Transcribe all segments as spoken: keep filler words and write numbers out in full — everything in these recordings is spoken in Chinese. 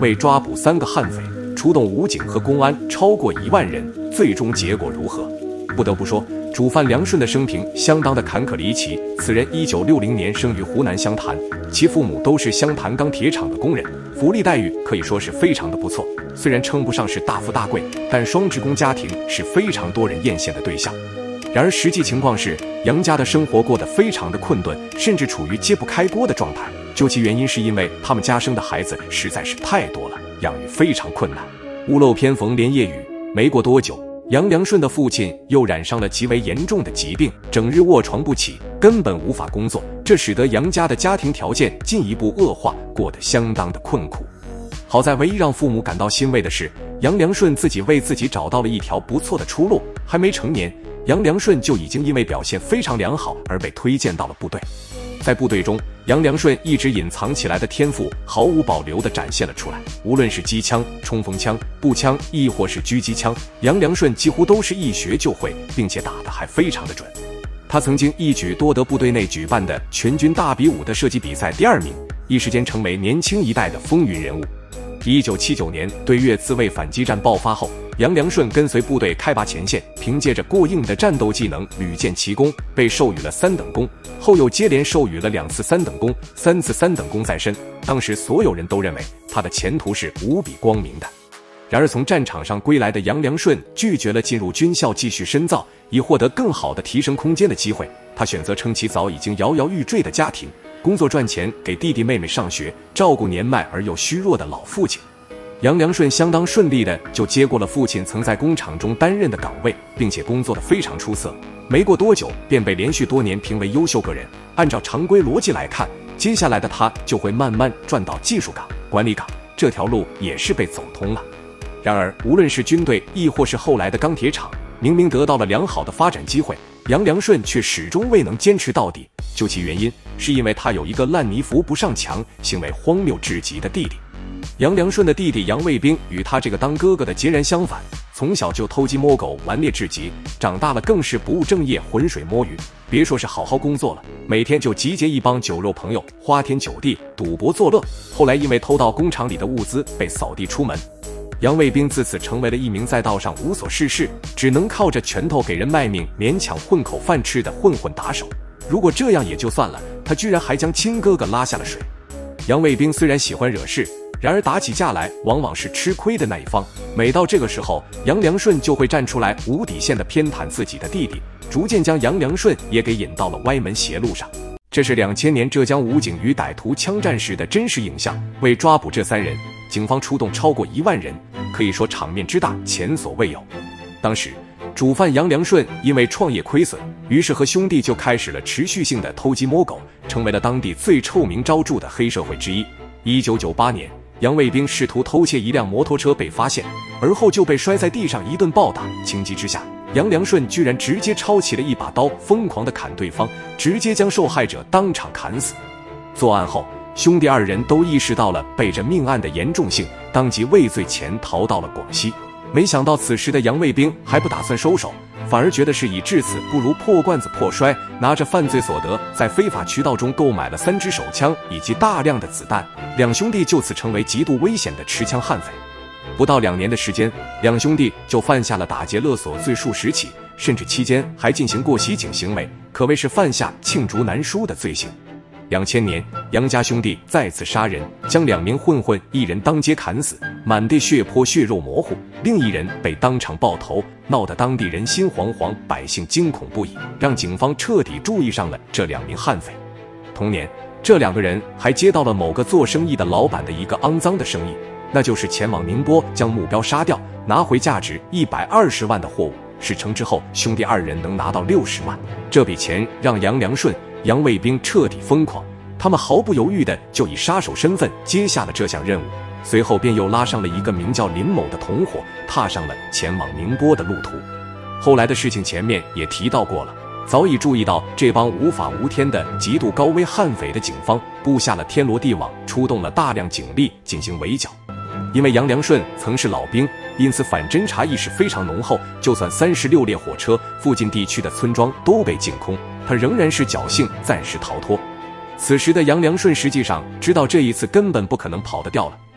为抓捕三个悍匪，出动武警和公安超过一万人，最终结果如何？不得不说，主犯梁顺的生平相当的坎坷离奇。此人一九六零年生于湖南湘潭，其父母都是湘潭钢铁厂的工人，福利待遇可以说是非常的不错。虽然称不上是大富大贵，但双职工家庭是非常多人艳羡的对象。然而实际情况是，杨家的生活过得非常的困顿，甚至处于揭不开锅的状态。究其原因，是因为他们家生的孩子实在是太多了，养育非常困难。屋漏偏逢连夜雨，没过多久，杨良顺的父亲又染上了极为严重的疾病，整日卧床不起，根本无法工作，这使得杨家的家庭条件进一步恶化，过得相当的困苦。好在唯一让父母感到欣慰的是，杨良顺自己为自己找到了一条不错的出路。还没成年，杨良顺就已经因为表现非常良好而被推荐到了部队。在部队中，杨良顺一直隐藏起来的天赋毫无保留地展现了出来，无论是机枪、冲锋枪、步枪，亦或是狙击枪，杨良顺几乎都是一学就会，并且打得还非常的准。他曾经一举夺得部队内举办的全军大比武的射击比赛第二名，一时间成为年轻一代的风云人物。一九七九年对越自卫反击战爆发后，杨良顺跟随部队开拔前线，凭借着过硬的战斗技能屡建奇功，被授予了三等功，后又接连授予了两次三等功，三次三等功在身。当时所有人都认为他的前途是无比光明的。然而从战场上归来的杨良顺拒绝了进入军校继续深造，以获得更好的提升空间的机会，他选择撑起早已经摇摇欲坠的家庭，工作赚钱，给弟弟妹妹上学，照顾年迈而又虚弱的老父亲。杨良顺相当顺利的就接过了父亲曾在工厂中担任的岗位，并且工作的非常出色。没过多久，便被连续多年评为优秀个人。按照常规逻辑来看，接下来的他就会慢慢转到技术岗、管理岗，这条路也是被走通了。然而，无论是军队，亦或是后来的钢铁厂，明明得到了良好的发展机会，杨良顺却始终未能坚持到底。究其原因，是因为他有一个烂泥扶不上墙、行为荒谬至极的弟弟。杨良顺的弟弟杨卫兵与他这个当哥哥的截然相反，从小就偷鸡摸狗、顽劣至极，长大了更是不务正业、浑水摸鱼。别说是好好工作了，每天就集结一帮酒肉朋友，花天酒地、赌博作乐。后来因为偷盗工厂里的物资，被扫地出门。杨卫兵自此成为了一名在道上无所事事，只能靠着拳头给人卖命、勉强混口饭吃的混混打手。如果这样也就算了，他居然还将亲哥哥拉下了水。杨卫兵虽然喜欢惹事，然而打起架来往往是吃亏的那一方。每到这个时候，杨良顺就会站出来无底线的偏袒自己的弟弟，逐渐将杨良顺也给引到了歪门邪路上。这是两千年浙江武警与歹徒枪战时的真实影像。为抓捕这三人，警方出动超过一万人，可以说场面之大，前所未有。当时主犯杨良顺因为创业亏损，于是和兄弟就开始了持续性的偷鸡摸狗，成为了当地最臭名昭著的黑社会之一。一九九八年，杨卫兵试图偷窃一辆摩托车被发现，而后就被摔在地上一顿暴打。情急之下，杨良顺居然直接抄起了一把刀，疯狂地砍对方，直接将受害者当场砍死。作案后，兄弟二人都意识到了背着命案的严重性，当即畏罪潜逃到了广西。没想到此时的杨卫兵还不打算收手，反而觉得事已至此，不如破罐子破摔，拿着犯罪所得，在非法渠道中购买了三支手枪以及大量的子弹。两兄弟就此成为极度危险的持枪悍匪。不到两年的时间，两兄弟就犯下了打劫勒索罪数十起，甚至期间还进行过袭警行为，可谓是犯下罄竹难书的罪行。两千年，杨家兄弟再次杀人，将两名混混，一人当街砍死，满地血泊，血肉模糊；另一人被当场爆头，闹得当地人心惶惶，百姓惊恐不已，让警方彻底注意上了这两名悍匪。同年，这两个人还接到了某个做生意的老板的一个肮脏的生意，那就是前往宁波将目标杀掉，拿回价值一百二十万的货物。事成之后，兄弟二人能拿到六十万，这笔钱让杨良顺、杨卫兵彻底疯狂，他们毫不犹豫地就以杀手身份接下了这项任务，随后便又拉上了一个名叫林某的同伙，踏上了前往宁波的路途。后来的事情前面也提到过了，早已注意到这帮无法无天的极度高危悍匪的警方布下了天罗地网，出动了大量警力进行围剿。因为杨良顺曾是老兵，因此反侦查意识非常浓厚，就算三十六列火车，附近地区的村庄都被净空，他仍然是侥幸暂时逃脱。此时的杨良顺实际上知道这一次根本不可能跑得掉了，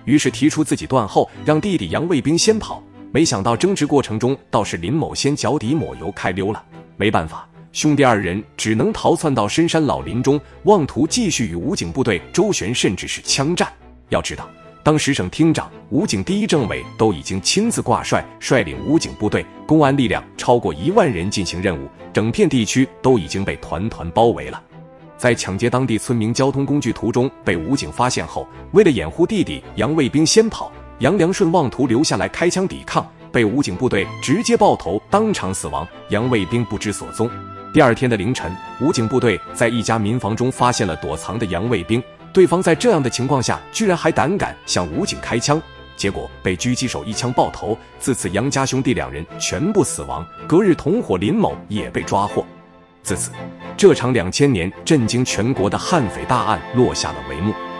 于是提出自己断后，让弟弟杨卫兵先跑。没想到争执过程中，倒是林某先脚底抹油开溜了。没办法，兄弟二人只能逃窜到深山老林中，妄图继续与武警部队周旋，甚至是枪战。要知道，当时省厅长、武警第一政委都已经亲自挂帅，率领武警部队、公安力量超过一万人进行任务，整片地区都已经被团团包围了。在抢劫当地村民交通工具途中被武警发现后，为了掩护弟弟杨卫兵先跑，杨良顺妄图留下来开枪抵抗，被武警部队直接爆头，当场死亡，杨卫兵不知所踪。第二天的凌晨，武警部队在一家民房中发现了躲藏的杨卫兵，对方在这样的情况下居然还胆敢向武警开枪，结果被狙击手一枪爆头。自此杨家兄弟两人全部死亡，隔日同伙林某也被抓获。自此，这场两千年震惊全国的悍匪大案落下了帷幕。